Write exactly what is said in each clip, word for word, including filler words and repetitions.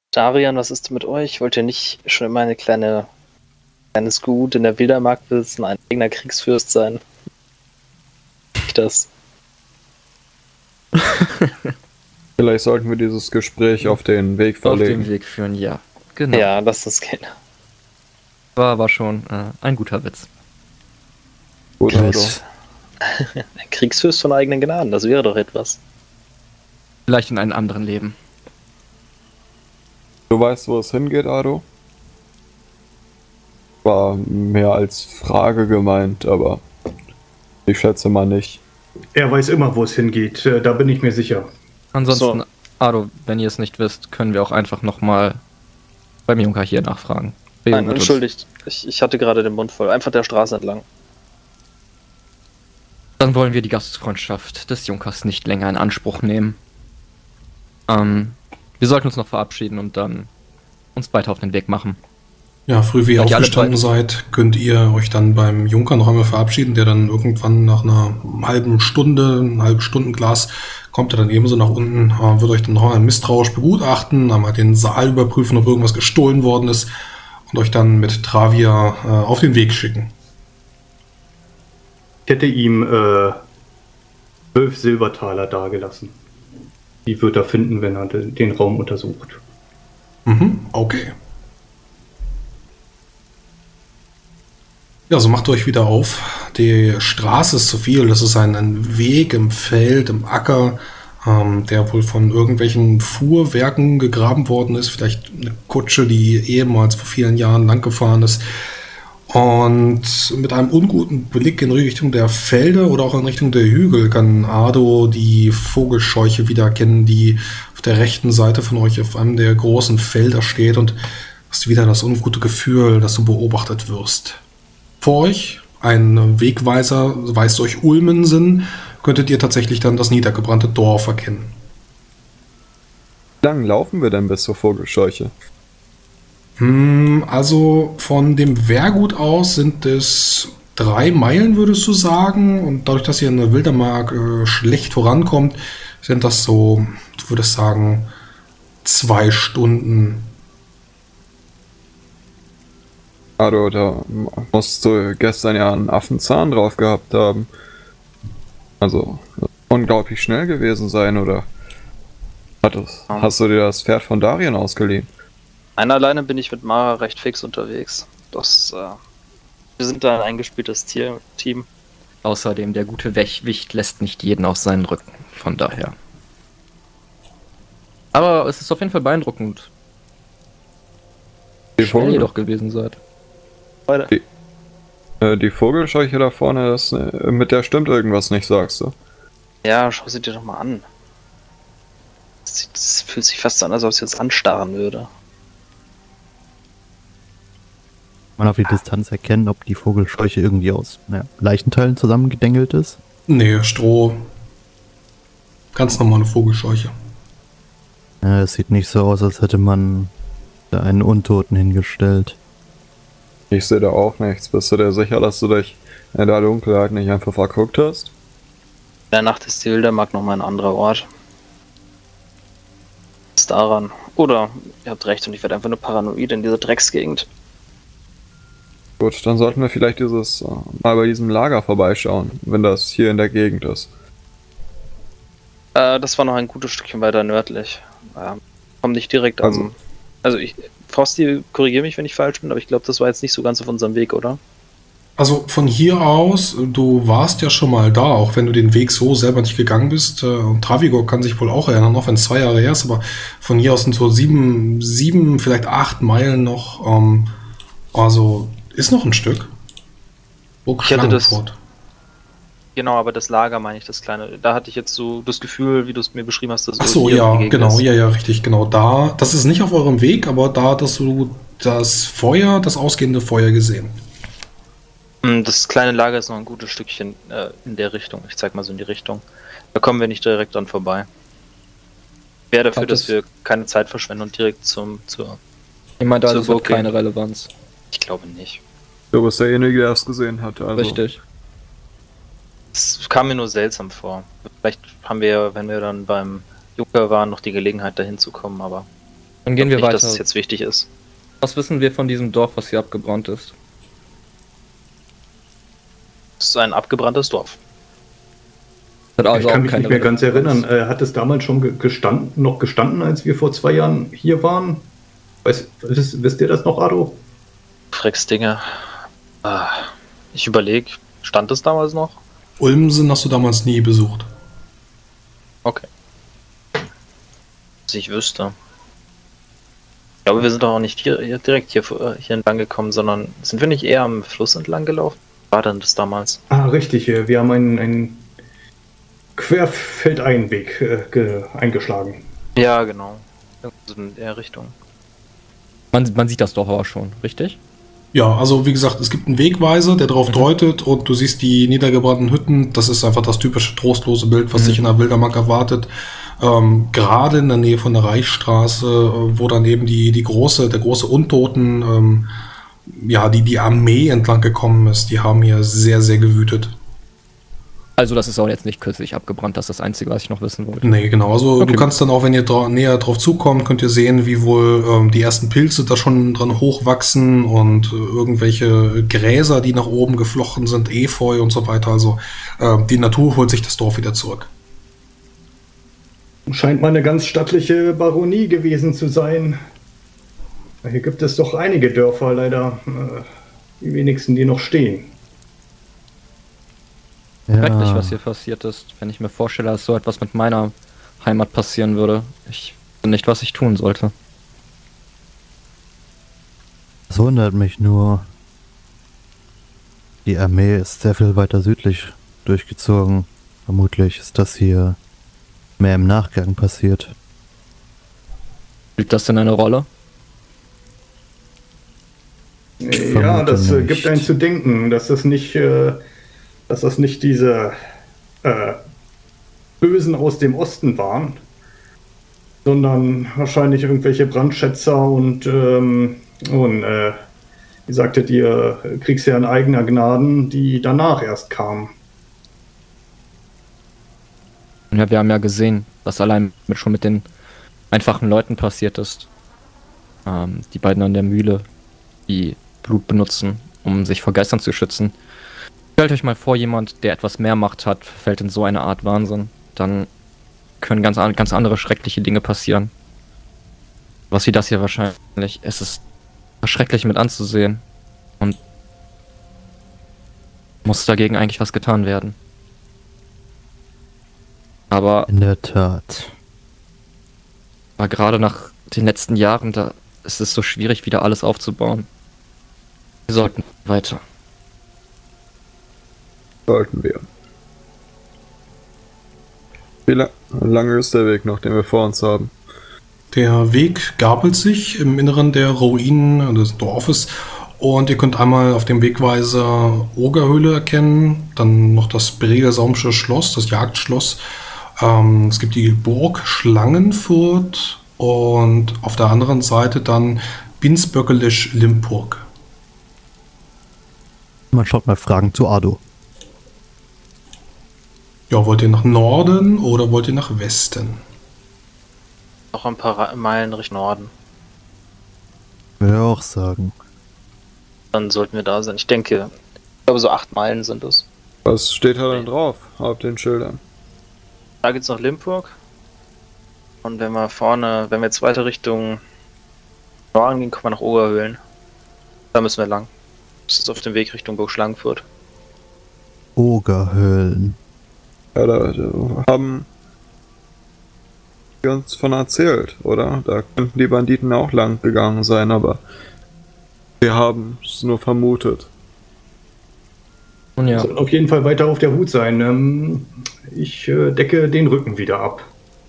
Darian, was ist mit euch? Wollt ihr nicht schon immer eine kleine kleines Gut in der Wildermark besitzen, ein eigener Kriegsfürst sein? Nicht das. Vielleicht sollten wir dieses Gespräch auf den Weg verlegen. Auf den Weg führen, ja. Genau. Ja, lass das gehen. War, war schon äh, ein guter Witz. Gut, also. Ein Kriegsfürst von eigenen Gnaden, das wäre doch etwas. Vielleicht in einem anderen Leben. Du weißt, wo es hingeht, Ado? War mehr als Frage gemeint, aber ich schätze mal nicht. Er weiß immer, wo es hingeht, äh, da bin ich mir sicher. Ansonsten, So. Ado, wenn ihr es nicht wisst, können wir auch einfach nochmal beim Junker hier nachfragen. Wer Nein, wird uns- entschuldigt. Ich, ich hatte gerade den Mund voll. Einfach der Straße entlang. Dann wollen wir die Gastfreundschaft des Junkers nicht länger in Anspruch nehmen. Ähm, wir sollten uns noch verabschieden und dann uns weiter auf den Weg machen. Ja, früh wie ihr Seid ihr alle aufgestanden seid, könnt ihr euch dann beim Junker noch einmal verabschieden, der dann irgendwann nach einer halben Stunde, ein halben Stundenglas, kommt er dann ebenso nach unten, äh, wird euch dann noch einmal misstrauisch begutachten, einmal den Saal überprüfen, ob irgendwas gestohlen worden ist und euch dann mit Travia äh, auf den Weg schicken. Ich hätte ihm äh, zwölf Silbertaler dagelassen. Die wird er finden, wenn er de- den Raum untersucht. Mhm, okay. Ja, so macht ihr euch wieder auf. Die Straße ist zu viel. Das ist ein, ein Weg im Feld, im Acker, ähm, der wohl von irgendwelchen Fuhrwerken gegraben worden ist. Vielleicht eine Kutsche, die ehemals vor vielen Jahren lang gefahren ist. Und mit einem unguten Blick in Richtung der Felder oder auch in Richtung der Hügel kann Ado die Vogelscheuche wieder erkennen, die auf der rechten Seite von euch auf einem der großen Felder steht, und hast wieder das ungute Gefühl, dass du beobachtet wirst. Vor euch, ein Wegweiser weist euch Ulmensen, könntet ihr tatsächlich dann das niedergebrannte Dorf erkennen. Wie lange laufen wir denn bis zur Vogelscheuche? Hm, also von dem Wehrgut aus sind es drei Meilen, würdest du sagen. Und dadurch, dass ihr in der Wildermark äh, schlecht vorankommt, sind das so, du würdest sagen, zwei Stunden. Ado, da musst du gestern ja einen Affenzahn drauf gehabt haben. Also, unglaublich schnell gewesen sein, oder? Hattest, hast du dir das Pferd von Darien ausgeliehen? Einer alleine bin ich mit Mara recht fix unterwegs. Das, äh, wir sind da ein eingespieltes Tier Team. Außerdem, der gute Wech- Wicht lässt nicht jeden auf seinen Rücken. Von daher. Aber es ist auf jeden Fall beeindruckend, Die, wie schnell ihr Vogel, doch gewesen seid. Leute, äh, die Vogelscheuche da vorne, das, äh, mit der stimmt irgendwas nicht, sagst du? ja, schau sie dir doch mal an. Das, sieht, das fühlt sich fast so an, als ob sie uns anstarren würde. Man auf die Distanz erkennen, ob die Vogelscheuche irgendwie aus naja, Leichenteilen zusammengedengelt ist. Nee, Stroh. Ganz normale Vogelscheuche. Äh, es sieht nicht so aus, als hätte man da einen Untoten hingestellt. Ich sehe da auch nichts. Bist du dir sicher, dass du dich in der Dunkelheit nicht einfach verguckt hast? In der Nacht ist die Wildermark nochmal ein anderer Ort. Ist daran. Oder, ihr habt recht und ich werde einfach nur paranoid in dieser Drecksgegend. Gut, dann sollten wir vielleicht dieses äh, mal bei diesem Lager vorbeischauen, wenn das hier in der Gegend ist. Äh, das war noch ein gutes Stückchen weiter nördlich. Ähm, komm nicht direkt Also- am... Also ich... Frosty, korrigiere mich, wenn ich falsch bin, aber ich glaube, das war jetzt nicht so ganz auf unserem Weg, oder? Also von hier aus, du warst ja schon mal da, auch wenn du den Weg so selber nicht gegangen bist. äh, Und Travigor kann sich wohl auch erinnern, auch wenn es zwei Jahre her ist, aber von hier aus sind so sieben, sieben, vielleicht acht Meilen noch. Ähm, also ist noch ein Stück. Burg Ich hatte das- Schlangenfurt. Genau, aber das Lager meine ich, das kleine. Da hatte ich jetzt so das Gefühl, wie du es mir beschrieben hast, dass Ach so, hier ja, die Gegend genau, ist. ja, ja, richtig, genau. Da, das ist nicht auf eurem Weg, aber da hattest du das Feuer, das ausgehende Feuer gesehen. Hm, Das kleine Lager ist noch ein gutes Stückchen äh, in der Richtung. Ich zeig mal so in die Richtung. Da kommen wir nicht direkt dran vorbei. Ich wäre dafür, Hat dass das- wir keine Zeit verschwenden und direkt zum zur. Ich meine, da Zur ist hat Burg gehen. keine Relevanz. Ich glaube nicht. Du bist derjenige, der es gesehen hat. Also. Richtig. Es kam mir nur seltsam vor. Vielleicht haben wir, wenn wir dann beim Junker waren, noch die Gelegenheit dahin zu kommen, aber Dann gehen wir nicht, weiter. dass es jetzt wichtig ist. Was wissen wir von diesem Dorf, was hier abgebrannt ist? Es ist ein abgebranntes Dorf. Hat also ich kann auch mich keine nicht mehr ganz Relevanz. erinnern. Äh, hat es damals schon ge- gestanden, noch gestanden, als wir vor zwei Jahren hier waren? Weiß, wisst, wisst ihr das noch, Ado? Drecksdinge. Ah, ich überlege, stand es damals noch? Ulmsen hast du damals nie besucht. Okay. Dass ich wüsste. Ich glaube, wir sind doch auch nicht hier, hier direkt hier, hier entlang gekommen, sondern sind wir nicht eher am Fluss entlang gelaufen? War denn das damals? Ah, richtig. äh, Wir haben einen, einen Querfeldeinweg äh, ge- eingeschlagen. Ja, genau. So in der Richtung. Man, man sieht das Dorf aber schon, richtig? Ja, also wie gesagt, es gibt einen Wegweiser, der darauf Mhm. deutet und du siehst die niedergebrannten Hütten. Das ist einfach das typische trostlose Bild, was Mhm. sich in der Wildermark erwartet. Ähm, gerade in der Nähe von der Reichsstraße, äh, wo dann eben die, die große, der große Untoten, ähm, ja, die, die Armee entlang gekommen ist, die haben hier sehr, sehr gewütet. Also das ist auch jetzt nicht kürzlich abgebrannt, das ist das Einzige, was ich noch wissen wollte. Nee, genau. Also Okay. du kannst dann auch, wenn ihr dra näher drauf zukommt, könnt ihr sehen, wie wohl ähm, die ersten Pilze da schon dran hochwachsen und äh, irgendwelche Gräser, die nach oben geflochten sind, Efeu und so weiter. Also äh, die Natur holt sich das Dorf wieder zurück. Scheint mal eine ganz stattliche Baronie gewesen zu sein. Hier gibt es doch einige Dörfer, leider äh, die wenigsten, die noch stehen. Schrecklich, was hier passiert ist. Wenn ich mir vorstelle, dass so etwas mit meiner Heimat passieren würde. Ich weiß nicht, was ich tun sollte. Das wundert mich nur. Die Armee ist sehr viel weiter südlich durchgezogen. Vermutlich ist das hier mehr im Nachgang passiert. Spielt das denn eine Rolle? Ja, vermute das äh, nicht. gibt einen zu denken, dass das nicht, äh, dass das nicht diese äh, Bösen aus dem Osten waren, sondern wahrscheinlich irgendwelche Brandschätzer und, ähm, und äh, wie sagtet ihr, Kriegsherren eigener Gnaden, die danach erst kamen. Ja, wir haben ja gesehen, was allein mit, schon mit den einfachen Leuten passiert ist. Ähm, die beiden an der Mühle, die Blut benutzen, um sich vor Geistern zu schützen. Stellt euch mal vor, jemand, der etwas mehr Macht hat, fällt in so eine Art Wahnsinn. Dann können ganz, an- ganz andere schreckliche Dinge passieren. Was wie das hier wahrscheinlich. Es ist schrecklich mit anzusehen. Und muss dagegen eigentlich was getan werden. Aber In der Tat. Aber gerade nach den letzten Jahren, da ist es so schwierig, wieder alles aufzubauen. Wir sollten weiter. Sollten wir. Wie la lange ist der Weg noch, den wir vor uns haben? Der Weg gabelt sich im Inneren der Ruinen des Dorfes und ihr könnt einmal auf dem Wegweiser Ogerhöhle erkennen, dann noch das Bregelsaumsche Schloss, das Jagdschloss. Ähm, es gibt die Burg Schlangenfurt und auf der anderen Seite dann Binsböckelisch-Limpurg. Man schaut mal Fragen zu Ado. Ja, wollt ihr nach Norden oder wollt ihr nach Westen? Noch ein paar Ra- Meilen Richtung Norden. Würde ich auch sagen. Dann sollten wir da sein. Ich denke, ich glaube so acht Meilen sind es. Was steht da denn drauf auf den Schildern? Da geht's nach Limpurg. Und wenn wir vorne, wenn wir jetzt weiter Richtung Norden gehen, kommen wir nach Ogerhöhlen. Da müssen wir lang. Das ist auf dem Weg Richtung Burg Schlangenfurt. Ogerhöhlen. Ja, da, da haben wir uns von erzählt, oder? Da könnten die Banditen auch lang gegangen sein, aber wir haben es nur vermutet. Und ja, Sollten auf jeden Fall weiter auf der Hut sein. Ähm, ich äh, decke den Rücken wieder ab.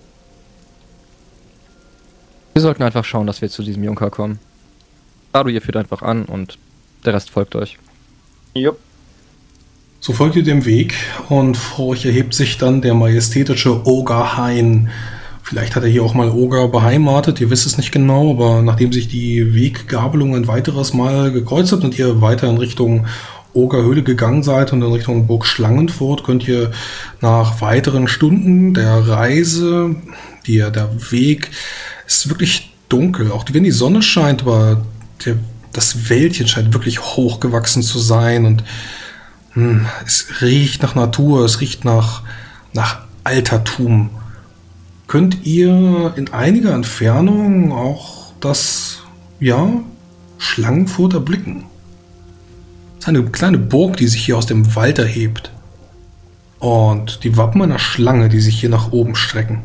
wir sollten einfach schauen, dass wir zu diesem Junker kommen. Ado, ihr führt einfach an und der Rest folgt euch. Jupp. So folgt ihr dem Weg und vor euch erhebt sich dann der majestätische Ogerhain. Vielleicht hat er hier auch mal Oger beheimatet, ihr wisst es nicht genau, aber nachdem sich die Weggabelung ein weiteres Mal gekreuzt hat und ihr weiter in Richtung Ogerhöhle gegangen seid und in Richtung Burg Schlangenfurt, könnt ihr nach weiteren Stunden der Reise, die, der Weg ist wirklich dunkel. Auch wenn die Sonne scheint, aber der, das Wäldchen scheint wirklich hochgewachsen zu sein. Und mh, es riecht nach Natur, es riecht nach, nach Altertum. Könnt ihr in einiger Entfernung auch das, ja, Schlangenfurt erblicken? Das ist eine kleine Burg, die sich hier aus dem Wald erhebt. Und die Wappen einer Schlange, die sich hier nach oben strecken.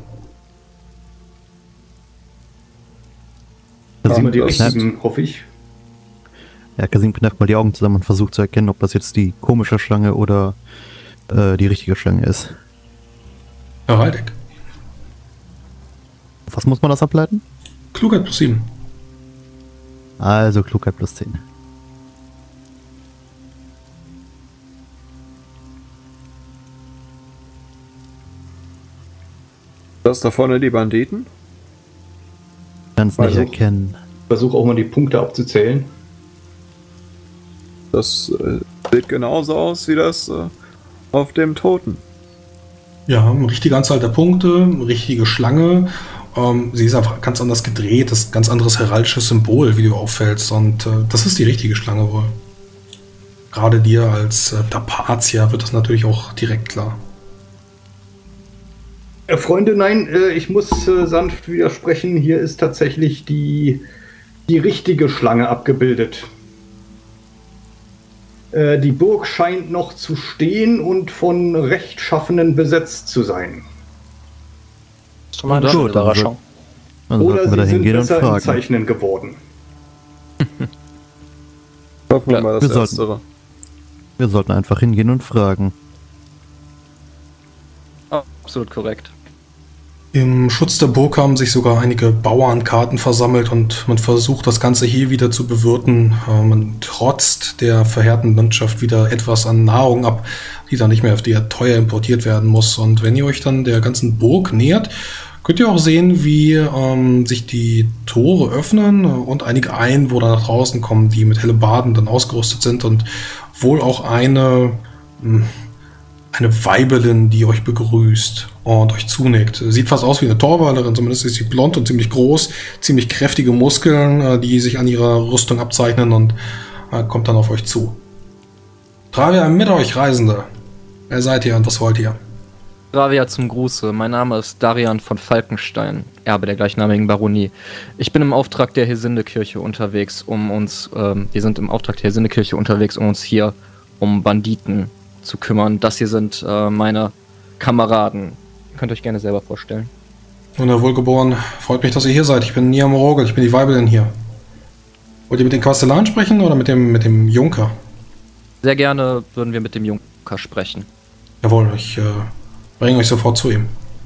Da sind wir die Kasim richtigen, hoffe ich. Ja, Kasim kneift mal die Augen zusammen und versucht zu erkennen, ob das jetzt die komische Schlange oder äh, die richtige Schlange ist. Herr Heideck. Was muss man das ableiten? Klugheit plus sieben. Also Klugheit plus zehn. Das da vorne die Banditen? Kannst nicht Also- erkennen. Ich versuche auch mal die Punkte abzuzählen. Das äh, sieht genauso aus wie das äh, auf dem Toten. Ja, eine richtige Anzahl der Punkte, eine richtige Schlange. Ähm, sie ist einfach ganz anders gedreht, das ist ein ganz anderes heraldisches Symbol, wie du auffällst. Und äh, das ist die richtige Schlange wohl. Gerade dir als äh, Tapatia wird das natürlich auch direkt klar. Äh, Freunde, nein, äh, ich muss äh, sanft widersprechen. Hier ist tatsächlich die, die richtige Schlange abgebildet. Äh, die Burg scheint noch zu stehen und von Rechtschaffenen besetzt zu sein. Das ist doch mal eine Gut, schöne dann Überraschung. Dann Oder sollten wir sie da sind hingehen und besser im fragen. Zeichnen geworden. Hoffen wir Ja, mal das wir sollten- Erstere. Wir sollten einfach hingehen und fragen. Absolut korrekt. Im Schutz der Burg haben sich sogar einige Bauernkarten versammelt und man versucht, das Ganze hier wieder zu bewirten. Äh, Man trotzt der verheerten Landschaft wieder etwas an Nahrung ab, die dann nicht mehr auf die teuer importiert werden muss. Und wenn ihr euch dann der ganzen Burg nähert, könnt ihr auch sehen, wie ähm, sich die Tore öffnen und einige Einwohner nach draußen kommen, die mit Hellebarden dann ausgerüstet sind und wohl auch eine... mh, eine Weibelin, die euch begrüßt und euch zunickt. Sieht fast aus wie eine Torwalerin, zumindest ist sie blond und ziemlich groß, ziemlich kräftige Muskeln, äh, die sich an ihrer Rüstung abzeichnen und äh, kommt dann auf euch zu. Travia mit euch, Reisende. Wer seid ihr und was wollt ihr? Ravia zum Gruße. Mein Name ist Darian von Falkenstein, Erbe der gleichnamigen Baronie. Ich bin im Auftrag der Hesinde-Kirche unterwegs, um uns, ähm, wir sind im Auftrag der Hesinde-Kirche unterwegs, um uns hier um Banditen zu kümmern. Das hier sind äh, meine Kameraden. Ihr könnt euch gerne selber vorstellen. Und Herr Wohlgeboren, freut mich, dass ihr hier seid. Ich bin Niam Rogel, ich bin die Weibelin hier. Wollt ihr mit dem Kastellan sprechen oder mit dem, mit dem Junker? Sehr gerne würden wir mit dem Junker sprechen. Jawohl, ich äh, bringe euch sofort zu ihm.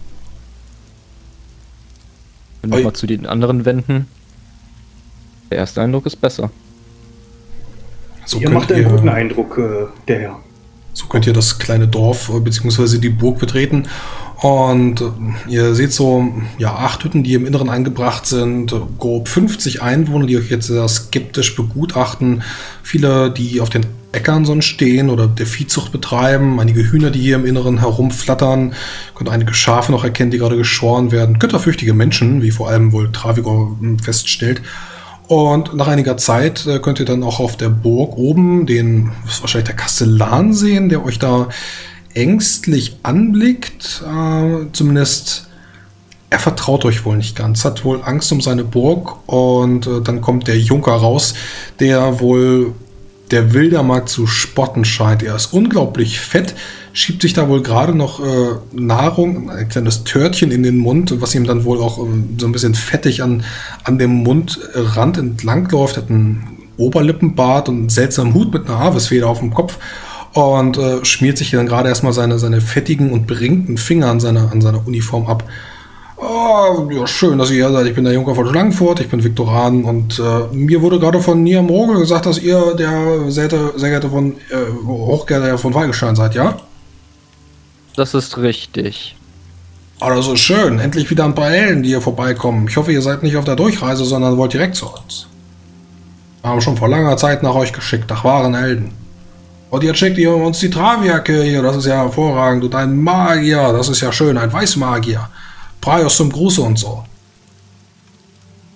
Wenn wir Oi. mal zu den anderen wenden. Der erste Eindruck ist besser. So Ihr könnt macht einen ihr- guten Eindruck, äh, der Herr. So könnt ihr das kleine Dorf äh, bzw. die Burg betreten und äh, ihr seht so ja, acht Hütten, die im Inneren eingebracht sind, äh, grob fünfzig Einwohner, die euch jetzt sehr skeptisch begutachten, viele, die auf den Äckern sonst stehen oder der Viehzucht betreiben, einige Hühner, die hier im Inneren herumflattern, könnt einige Schafe noch erkennen, die gerade geschoren werden, götterfürchtige Menschen, wie vor allem wohl Travigor hm, feststellt. Und nach einiger Zeit äh, könnt ihr dann auch auf der Burg oben den, das ist wahrscheinlich der Kastellan sehen, der euch da ängstlich anblickt. Äh, zumindest, er vertraut euch wohl nicht ganz, hat wohl Angst um seine Burg. Und äh, dann kommt der Junker raus, der wohl der Wildermarkt zu spotten scheint. Er ist unglaublich fett, schiebt sich da wohl gerade noch äh, Nahrung, ein kleines Törtchen in den Mund, was ihm dann wohl auch ähm, so ein bisschen fettig an, an dem Mundrand entlang läuft, hat einen Oberlippenbart und einen seltsamen Hut mit einer Havisfeder auf dem Kopf und äh, schmiert sich dann gerade erstmal seine, seine fettigen und beringten Finger an seiner, an seiner Uniform ab. Oh, ja, schön, dass ihr hier seid. Ich bin der Junker von Schlangenfurt, ich bin Viktoran und äh, mir wurde gerade von Niam Rogel gesagt, dass ihr der sehr, sehr geehrte von äh, Hochgeehrter von Falkenstein seid, ja? Das ist richtig. Ah, das ist schön. Endlich wieder ein paar Helden, die hier vorbeikommen. Ich hoffe, ihr seid nicht auf der Durchreise, sondern wollt direkt zu uns. Wir haben schon vor langer Zeit nach euch geschickt, nach wahren Helden. Und jetzt schickt ihr uns die Traviake hier, das ist ja hervorragend. Und ein Magier, das ist ja schön, ein Weißmagier. Praios zum Gruße und so.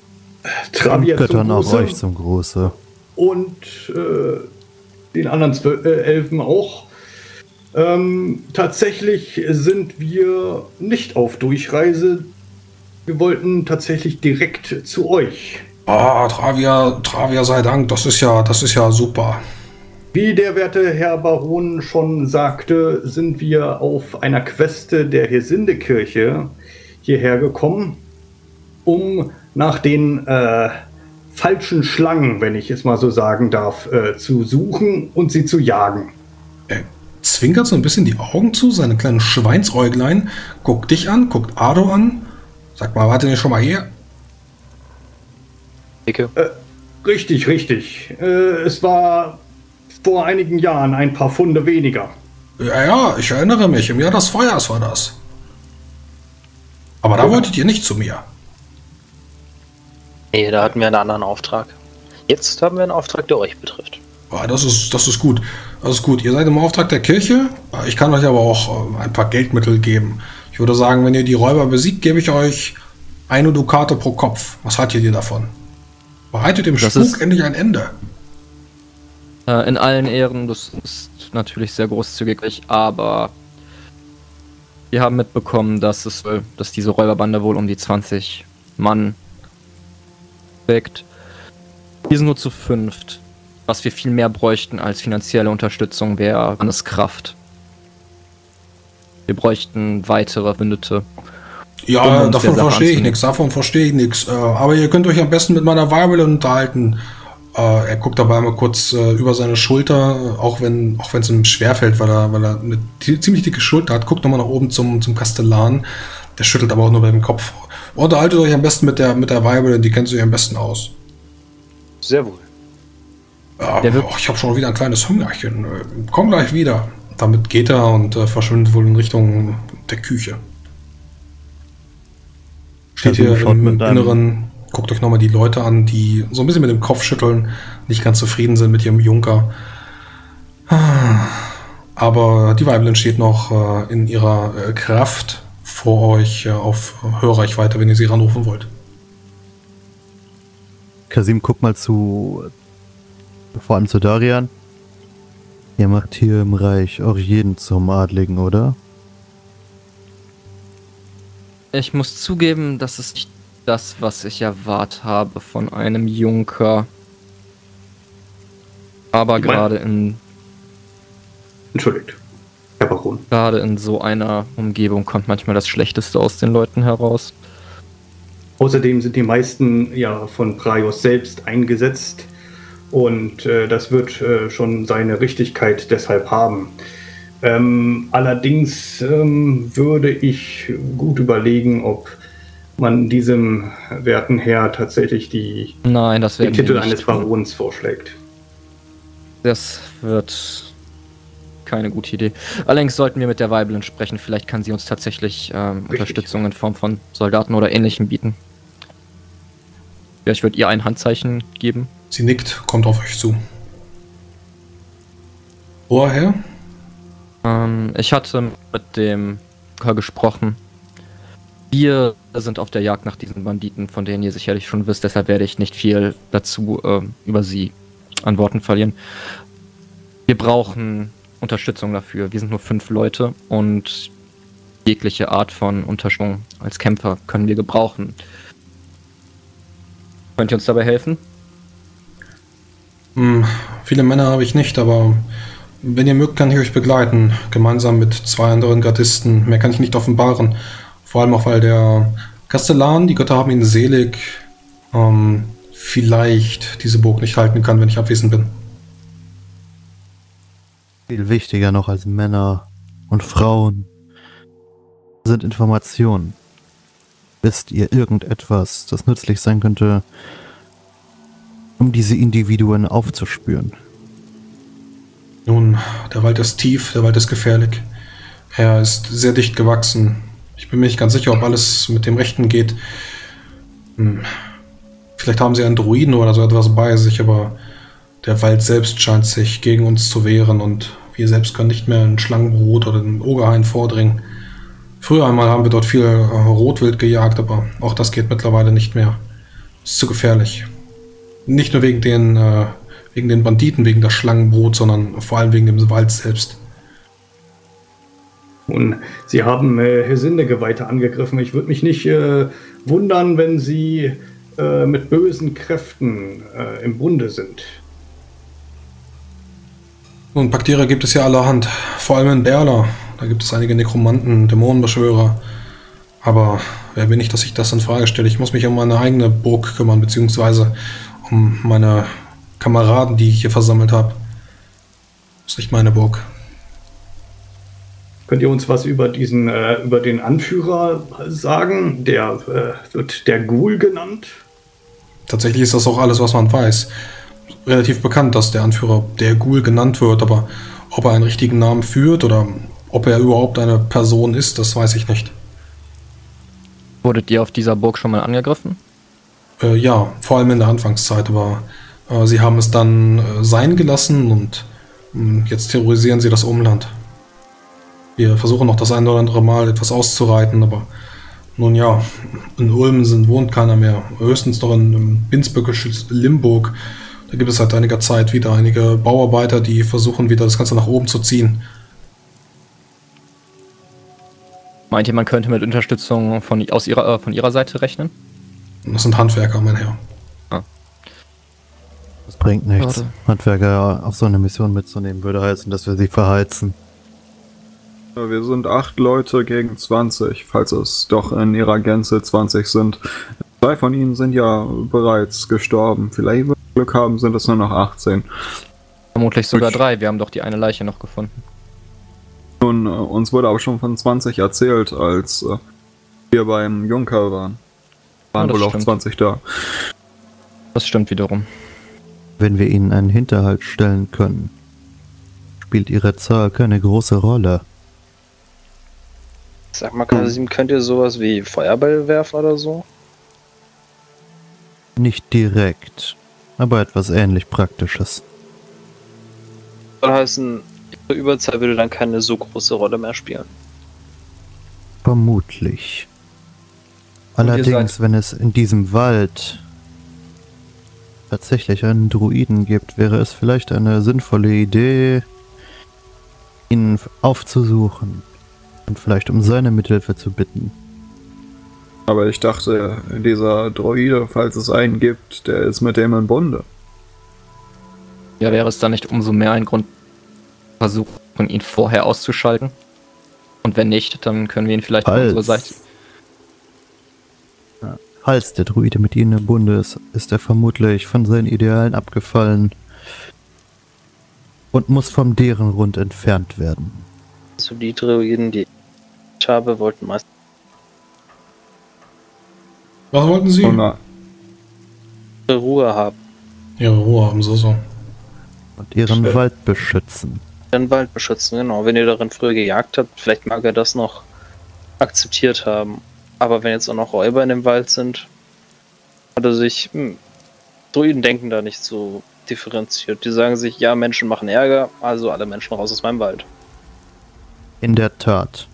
Travia zum Göttern auch Gruße euch zum Gruße. und äh, den anderen Zwölf, äh, Elfen auch. Ähm, tatsächlich sind wir nicht auf Durchreise. Wir wollten tatsächlich direkt zu euch. Ah, Travia, Travia sei Dank, das ist ja, das ist ja super. Wie der werte Herr Baron schon sagte, sind wir auf einer Queste der Hesinde-Kirche hierher gekommen, um nach den äh, falschen Schlangen, wenn ich es mal so sagen darf, äh, zu suchen und sie zu jagen. Er zwinkert so ein bisschen die Augen zu, seine kleinen Schweinsäuglein, guckt dich an, guckt Ardo an. Sag mal, warte nicht schon mal hier? Dicke. Äh, richtig, richtig. Äh, es war vor einigen Jahren ein paar Funde weniger. Ja, ja, ich erinnere mich, im Jahr des Feuers war das. Aber da Ja. wolltet ihr nicht zu mir. Nee, da hatten wir einen anderen Auftrag. Jetzt haben wir einen Auftrag, der euch betrifft. Ja, das ist, das ist gut. Das ist gut. Ihr seid im Auftrag der Kirche. Ich kann euch aber auch äh, ein paar Geldmittel geben. Ich würde sagen, wenn ihr die Räuber besiegt, gebe ich euch eine Dukate pro Kopf. Was haltet ihr davon? Bereitet dem Das Spuk ist- endlich ein Ende. Äh, in allen Ehren, das ist natürlich sehr großzügig, aber wir haben mitbekommen, dass es wohl- dass diese Räuberbande wohl um die zwanzig Mann trägt. Wir sind nur zu fünft. Was wir viel mehr bräuchten als finanzielle Unterstützung wäre Manneskraft. Wir bräuchten weitere Verbündete. Um Ja, uns davon der Sache verstehe ich anzunehmen. nichts. Davon verstehe ich nichts. Äh, aber ihr könnt euch am besten mit meiner Weibel unterhalten. Äh, er guckt dabei mal kurz äh, über seine Schulter, auch wenn auch wenn es ihm schwerfällt, weil er, weil er eine t- ziemlich dicke Schulter hat. Guckt nochmal nach oben zum, zum Kastellan. Der schüttelt aber auch nur mit dem Kopf. Unterhaltet euch am besten mit der, mit der Weibel, die kennt sich am besten aus. Sehr wohl. Ja, Der wird- oh, ich habe schon wieder ein kleines Hungerchen. Äh, Komm gleich wieder. Damit geht er und äh, verschwindet wohl in Richtung der Küche. Steht Also hier schaut im mit einem- Inneren, guckt euch nochmal die Leute an, die so ein bisschen mit dem Kopf schütteln, nicht ganz zufrieden sind mit ihrem Junker. Aber die Weibelin steht noch äh, in ihrer äh, Kraft vor euch äh, auf Hörreichweite, wenn ihr sie ranrufen wollt. Kasim, guck mal zu, vor allem zu Darian. Ihr macht hier im Reich auch jeden zum Adligen, oder? Ich muss zugeben, das ist nicht das, was ich erwartet habe von einem Junker. Aber Ich mein- gerade in Entschuldigt, Herr Baron. gerade in so einer Umgebung kommt manchmal das Schlechteste aus den Leuten heraus. Außerdem sind die meisten ja von Praios selbst eingesetzt und äh, das wird äh, schon seine Richtigkeit deshalb haben. Ähm, allerdings ähm, würde ich gut überlegen, ob man diesem werten Herr tatsächlich die, Nein, das den werden wir Titel nicht eines tun. Barons vorschlägt. Das wird keine gute Idee. Allerdings sollten wir mit der Weibelin sprechen. Vielleicht kann sie uns tatsächlich ähm, Unterstützung in Form von Soldaten oder Ähnlichem bieten. Ja, ich würde ihr ein Handzeichen geben. Sie nickt, kommt auf euch zu. Woher? Ähm, ich hatte mit dem Kerl gesprochen. Wir sind auf der Jagd nach diesen Banditen, von denen ihr sicherlich schon wisst. Deshalb werde ich nicht viel dazu ähm, über sie an Worten verlieren. Wir brauchen Unterstützung dafür. Wir sind nur fünf Leute und jegliche Art von Unterstützung als Kämpfer können wir gebrauchen. Könnt ihr uns dabei helfen? Hm, viele Männer habe ich nicht, aber wenn ihr mögt, kann ich euch begleiten. Gemeinsam mit zwei anderen Gardisten. Mehr kann ich nicht offenbaren. Vor allem auch, weil der Kastellan, die Götter haben ihn selig, ähm, vielleicht diese Burg nicht halten kann, wenn ich abwesend bin. Viel wichtiger noch als Männer und Frauen sind Informationen. Wisst ihr irgendetwas, das nützlich sein könnte, um diese Individuen aufzuspüren? Nun, der Wald ist tief, der Wald ist gefährlich. Er ist sehr dicht gewachsen. Ich bin mir nicht ganz sicher, ob alles mit dem Rechten geht. Hm. Vielleicht haben sie einen Druiden oder so etwas bei sich, aber der Wald selbst scheint sich gegen uns zu wehren und wir selbst können nicht mehr in Schlangenbrot oder in Ogerhain vordringen. Früher einmal haben wir dort viel äh, Rotwild gejagt, aber auch das geht mittlerweile nicht mehr. Ist zu gefährlich. Nicht nur wegen den, äh, wegen den Banditen, wegen der Schlangenbrut, sondern vor allem wegen dem Wald selbst. Und sie haben äh, Hesinde-Geweihte angegriffen. Ich würde mich nicht äh, wundern, wenn sie äh, mit bösen Kräften äh, im Bunde sind. Und Paktiere gibt es ja allerhand. Vor allem in Berla. Da gibt es einige Nekromanten, Dämonenbeschwörer. Aber wer bin ich, dass ich das in Frage stelle? Ich muss mich um meine eigene Burg kümmern, beziehungsweise um meine Kameraden, die ich hier versammelt habe. Das ist nicht meine Burg. Könnt ihr uns was über diesen, äh, über den Anführer sagen? Der äh, wird der Ghoul genannt. Tatsächlich ist das auch alles, was man weiß. Relativ bekannt, dass der Anführer der Ghoul genannt wird, aber ob er einen richtigen Namen führt oder ob er überhaupt eine Person ist, das weiß ich nicht. Wurdet ihr auf dieser Burg schon mal angegriffen? Äh, ja, vor allem in der Anfangszeit, aber äh, sie haben es dann äh, sein gelassen und mh, jetzt terrorisieren sie das Umland. Wir versuchen noch das ein oder andere Mal etwas auszureiten, aber nun ja, in Ulm sind, wohnt keiner mehr. Höchstens noch in, in Binsböckisch Limburg. Da gibt es seit einiger Zeit wieder einige Bauarbeiter, die versuchen wieder das Ganze nach oben zu ziehen. Meint ihr, man könnte mit Unterstützung von, aus ihrer, äh, von ihrer Seite rechnen? Das sind Handwerker, mein Herr. Das bringt nichts. Warte. Handwerker auf so eine Mission mitzunehmen, würde heißen, dass wir sie verheizen. Ja, wir sind acht Leute gegen zwanzig, falls es doch in ihrer Gänze zwanzig sind. Zwei von ihnen sind ja bereits gestorben. Vielleicht, wenn wir Glück haben, sind es nur noch achtzehn. Vermutlich sogar Ich- drei. Wir haben doch die eine Leiche noch gefunden. Nun, äh, uns wurde auch schon von zwanzig erzählt, als äh, wir beim Junker waren. Waren Ja, das wohl auch stimmt. zwanzig da. Das stimmt wiederum. Wenn wir ihnen einen Hinterhalt stellen können, spielt ihre Zahl keine große Rolle. Sag mal, Kasim, könnt ihr sowas wie Feuerball werfen oder so? Nicht direkt, aber etwas ähnlich Praktisches. Soll heißen, ihre Überzahl würde dann keine so große Rolle mehr spielen. Vermutlich. ihr Allerdings, seid- wenn es in diesem Wald tatsächlich einen Druiden gibt, wäre es vielleicht eine sinnvolle Idee, ihn aufzusuchen und vielleicht um seine Mithilfe zu bitten. Aber ich dachte, dieser Droide, falls es einen gibt, der ist mit dem im Bunde. Ja, wäre es dann nicht umso mehr ein Grund, versuchen, ihn vorher auszuschalten? Und wenn nicht, dann können wir ihn vielleicht auf unsere Seite. Ja. Falls der Druide mit ihnen im Bunde ist, ist er vermutlich von seinen Idealen abgefallen und muss vom deren Rund entfernt werden. Also die Droiden, die ich habe, wollten meist Was wollten Sie? Oh, na, Ruhe haben. Ihre Ruhe haben sie so. Und ihren Stimmt. Wald beschützen. Den Wald beschützen, genau. Wenn ihr darin früher gejagt habt, vielleicht mag er das noch akzeptiert haben. Aber wenn jetzt auch noch Räuber in dem Wald sind, hat er sich, hm, Druiden denken da nicht so differenziert. Die sagen sich, ja, Menschen machen Ärger, also alle Menschen raus aus meinem Wald. In der Tat.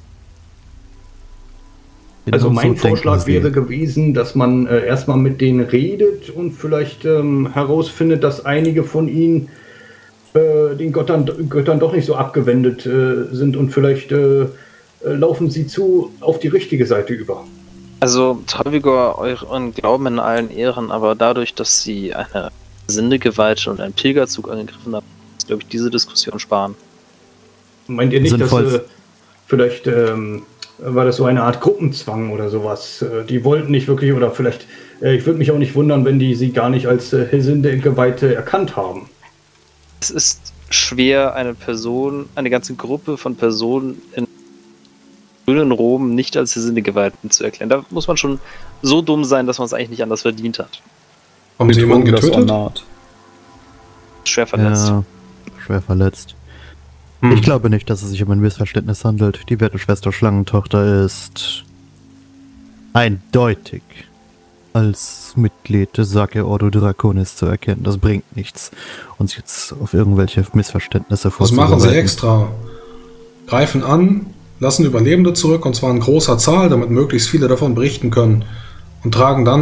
Also Genau mein so denken Vorschlag sie. wäre gewesen, dass man äh, erstmal mit denen redet und vielleicht ähm, herausfindet, dass einige von ihnen äh, den Göttern, Göttern doch nicht so abgewendet äh, sind und vielleicht äh, äh, laufen sie zu auf die richtige Seite über. Also Travigor, euren Glauben in allen Ehren, aber dadurch, dass sie eine Sindegeweihte und einen Pilgerzug angegriffen haben, ist, glaube ich, diese Diskussion sparen. Meint ihr nicht, Sinnvoll. dass äh, vielleicht ähm, war das so eine Art Gruppenzwang oder sowas? Äh, die wollten nicht wirklich, oder vielleicht, äh, ich würde mich auch nicht wundern, wenn die sie gar nicht als äh, Hesinde-Geweihte erkannt haben. Es ist schwer, eine Person, eine ganze Gruppe von Personen in grünen Rom nicht als Sindegeweihten zu erklären. Da muss man schon so dumm sein, dass man es eigentlich nicht anders verdient hat. Haben Sie jemanden Betrunken, das getötet? Ornat. Schwer verletzt. Ja, schwer verletzt. Hm. Ich glaube nicht, dass es sich um ein Missverständnis handelt. Die werte Schwester Schlangentochter ist eindeutig als Mitglied des Sake Ordo Draconis zu erkennen. Das bringt nichts, uns jetzt auf irgendwelche Missverständnisse Das machen sie vorzubereiten. extra. Greifen an, lassen Überlebende zurück, und zwar in großer Zahl, damit möglichst viele davon berichten können. Und tragen dann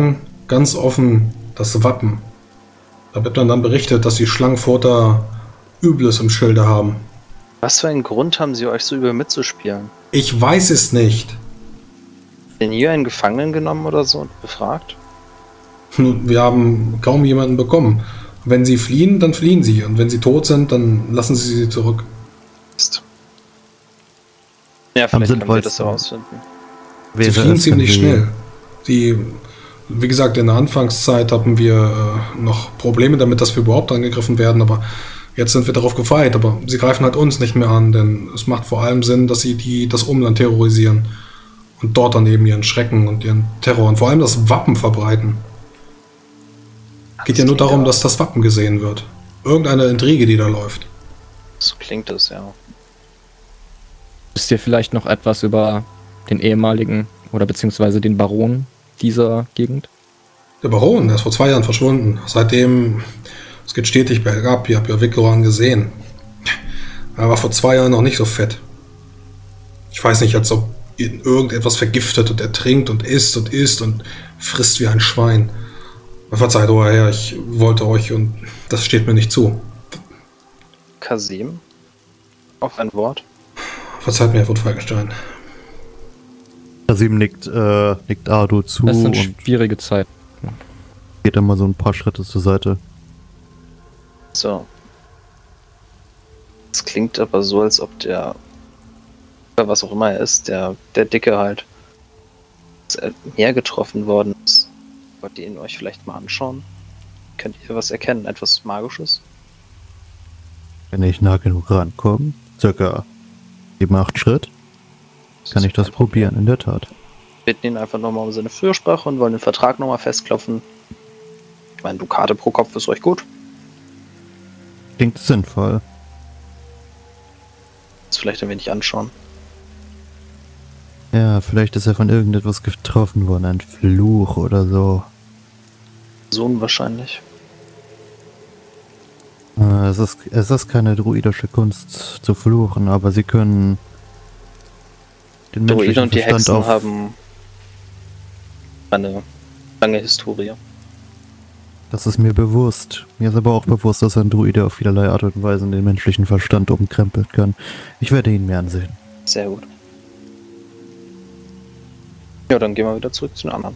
ganz offen das Wappen. Da wird man dann berichtet, dass die Schlangenfurter Übles im Schilde haben. Was für einen Grund haben sie euch so übel mitzuspielen? Ich weiß es nicht. Den hier einen Gefangenen genommen oder so und befragt? Nun, wir haben kaum jemanden bekommen. Wenn sie fliehen, dann fliehen sie. Und wenn sie tot sind, dann lassen sie sie zurück. Ist. Ja, Am vielleicht können wir das sinnvollsten herausfinden. Sie wäre fliehen es, ziemlich wenn schnell. Die, wie gesagt, in der Anfangszeit hatten wir äh, noch Probleme damit, dass wir überhaupt angegriffen werden, aber jetzt sind wir darauf gefeit. Aber sie greifen halt uns nicht mehr an, denn es macht vor allem Sinn, dass sie die, das Umland terrorisieren und dort dann eben ihren Schrecken und ihren Terror und vor allem das Wappen verbreiten. Geht ja nur darum, dass das Wappen gesehen wird. Irgendeine Intrige, die da läuft. So klingt das, ja. Wisst ihr vielleicht noch etwas über den ehemaligen oder beziehungsweise den Baron dieser Gegend? Der Baron, der ist vor zwei Jahren verschwunden. Seitdem, es geht stetig bergab. Ihr habt ja Vikaran gesehen. Er war vor zwei Jahren noch nicht so fett. Ich weiß nicht, als ob ihn irgendetwas vergiftet und er trinkt und isst und isst und frisst wie ein Schwein. Verzeiht, euer Herr, ich wollte euch und das steht mir nicht zu. Kasim? Auf ein Wort? Verzeiht mir, Herr von Falkenstein. Kasim nickt, äh, nickt Ardo zu Das sind und schwierige Zeiten. geht dann mal so ein paar Schritte zur Seite. So. Es klingt aber so, als ob der, oder was auch immer er ist, der, der Dicke halt, mehr getroffen worden ist. Wollt ihr ihn euch vielleicht mal anschauen? Könnt ihr was erkennen? Etwas Magisches? Wenn ich nah genug rankomme, circa sieben, acht Schritt, kann ich das probieren, in der Tat. Wir bitten ihn einfach nochmal um seine Fürsprache und wollen den Vertrag nochmal festklopfen. Ich meine, Dukate pro Kopf ist euch gut. Klingt sinnvoll. Das vielleicht ein wenig anschauen. Ja, vielleicht ist er von irgendetwas getroffen worden, ein Fluch oder so. So unwahrscheinlich. Äh, es ist, es ist keine druidische Kunst zu fluchen, aber sie können den Druiden menschlichen und die Verstand Hexen auf... haben eine lange Historie. Das ist mir bewusst. Mir ist aber auch bewusst, dass ein Druide auf vielerlei Art und Weise den menschlichen Verstand umkrempeln kann. Ich werde ihn mir ansehen. Sehr gut. Ja, dann gehen wir wieder zurück zu den anderen.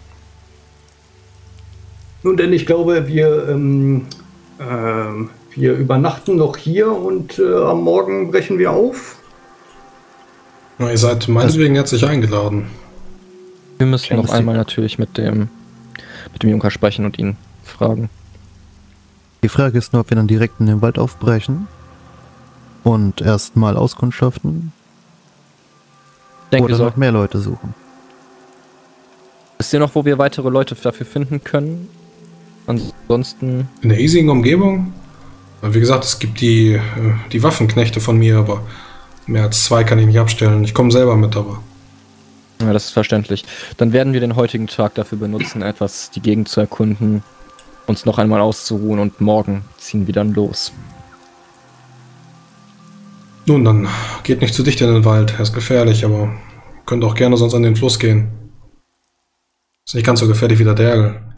Nun denn, ich glaube, wir, ähm, ähm, wir übernachten noch hier und äh, am Morgen brechen wir auf. Ja, ihr seid meinetwegen herzlich eingeladen. Wir müssen Klingt noch einmal natürlich mit dem mit dem Junker sprechen und ihn fragen. Die Frage ist nur, ob wir dann direkt in den Wald aufbrechen und erstmal auskundschaften Ich denke, oder wir noch sollten. mehr Leute suchen. Wisst ihr noch, wo wir weitere Leute dafür finden können? Ansonsten. In der easigen Umgebung? Wie gesagt, es gibt die, äh, die Waffenknechte von mir, aber mehr als zwei kann ich nicht abstellen. Ich komme selber mit, aber. Ja, das ist verständlich. Dann werden wir den heutigen Tag dafür benutzen, etwas die Gegend zu erkunden, uns noch einmal auszuruhen und morgen ziehen wir dann los. Nun, dann geht nicht zu dicht in den Wald. Er ist gefährlich, aber könnt auch gerne sonst an den Fluss gehen. Ist nicht ganz so gefährlich wie der Dergel.